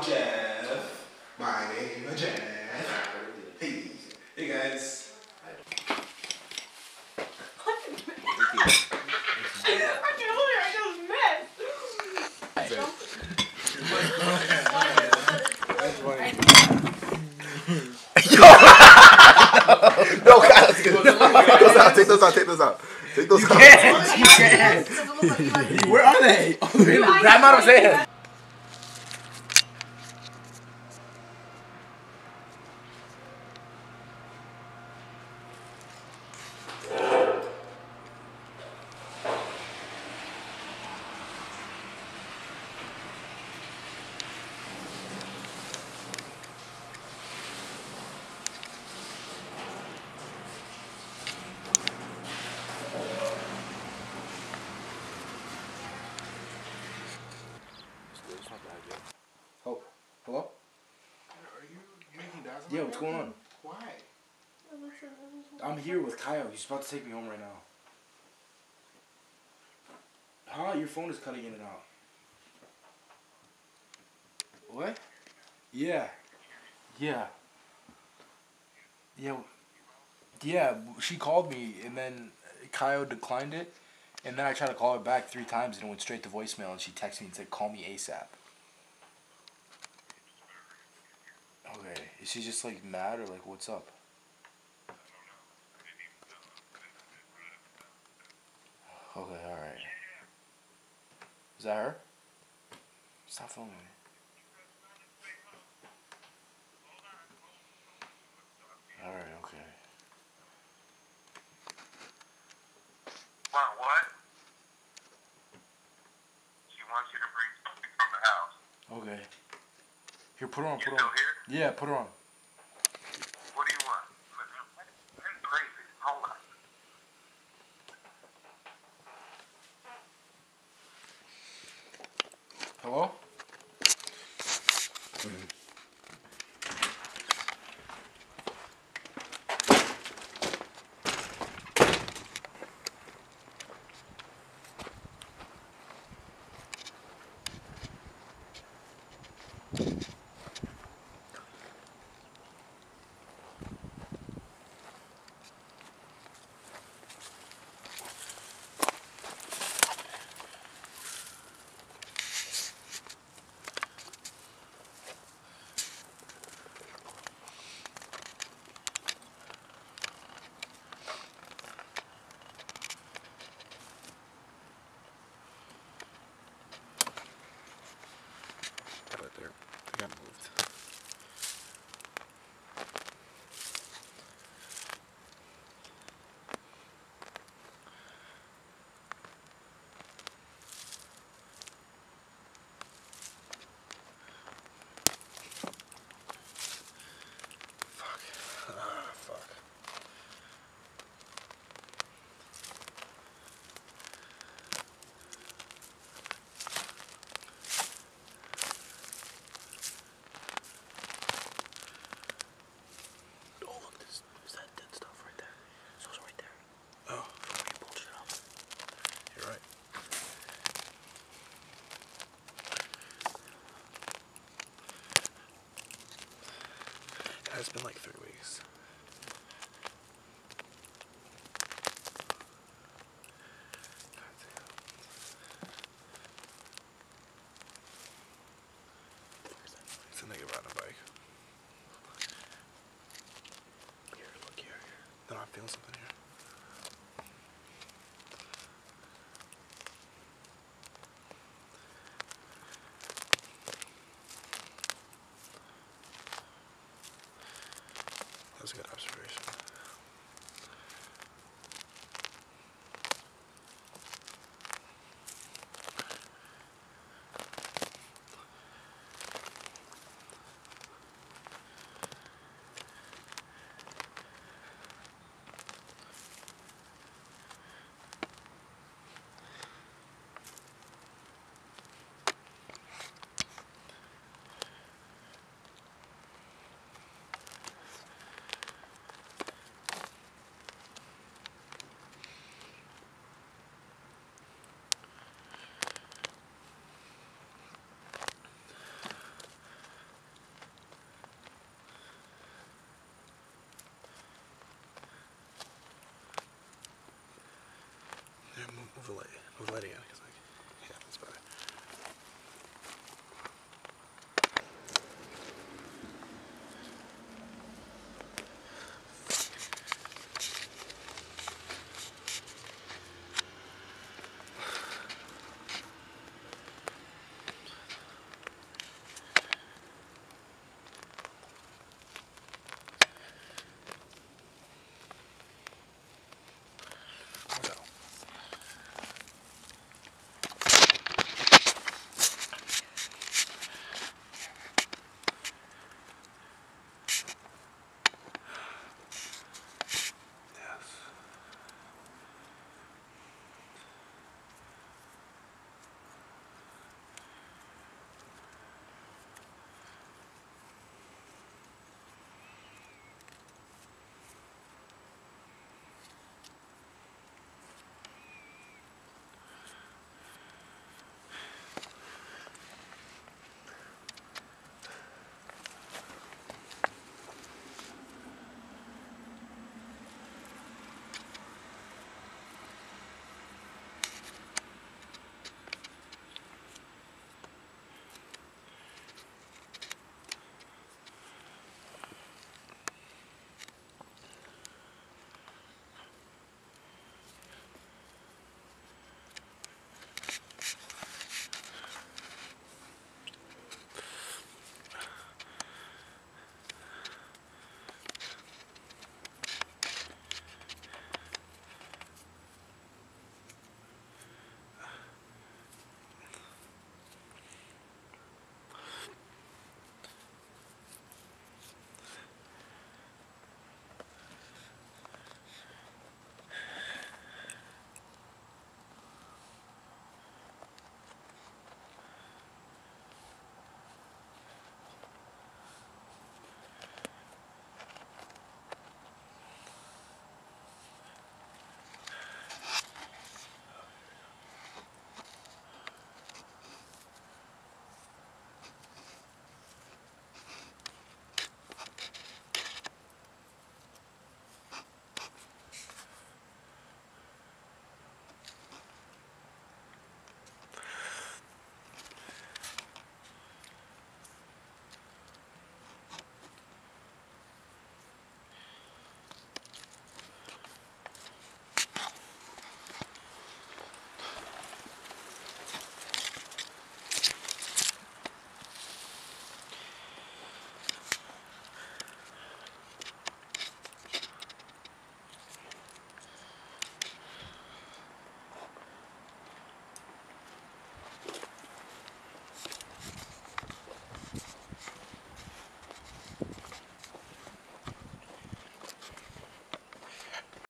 Jeff. My name is Jeff. Hey. Hey guys. No, God, let's get take those out. Take those out. You can't. Where are they? Grab them out of his hand. Oh, hello? Are you making doubts? Yeah, what's going on? Why? I'm here with Kyle. He's about to take me home right now. Huh? Your phone is cutting in and out. What? Yeah. Yeah. Yeah. Yeah, she called me and then Kyle declined it. And then I tried to call her back 3 times and it went straight to voicemail and she texted me and said, call me ASAP. Okay. Is she just like mad or like what's up? Okay, alright. Is that her? Stop filming me. Alright, okay. What? She wants you to bring something from the house. Okay. Here, put her on, You put her still on. here? Yeah, put her on. What do you want? That's crazy. Hold on. Hello? Right there. They got moved. Fuck. Oh, look, there's that dead stuff right there. So it's right there. Oh. You pulled shit up. You're right. It's been like 3 weeks. It's a nigga riding a bike. Here, look here. No, I'm feeling something here. That was a good observation. Who's letting out?